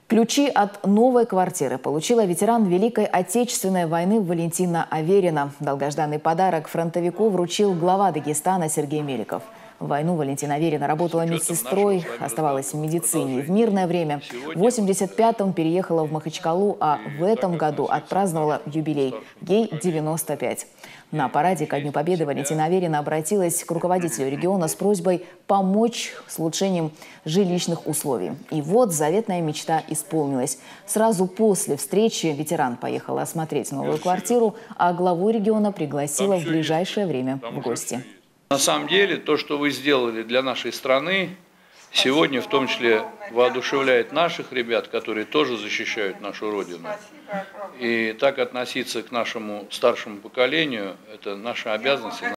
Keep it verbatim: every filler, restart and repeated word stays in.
Ключи от новой квартиры получила ветеран Великой Отечественной войны Валентина Аверина. Долгожданный подарок фронтовику вручил глава Дагестана Сергей Меликов. В войну Валентина Аверина работала медсестрой, оставалась в медицине. В мирное время в восемьдесят пятом переехала в Махачкалу, а в этом году отпраздновала юбилей. Ей девяносто пять. На параде ко Дню Победы Валентина Аверина обратилась к руководителю региона с просьбой помочь с улучшением жилищных условий. И вот заветная мечта исполнилась. Сразу после встречи ветеран поехал осмотреть новую квартиру, а главу региона пригласила в ближайшее время в гости. На самом деле, то, что вы сделали для нашей страны, сегодня в том числе воодушевляет наших ребят, которые тоже защищают нашу Родину. И так относиться к нашему старшему поколению – это наша обязанность.